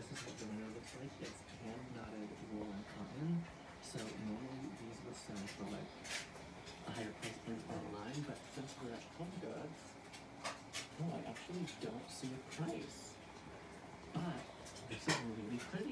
this is what the winner looks like. It's hand knotted wool and cotton. So normally these would sell for like a higher price point online, but since we're at Home Goods, oh, I actually don't see a price. But this is really pretty.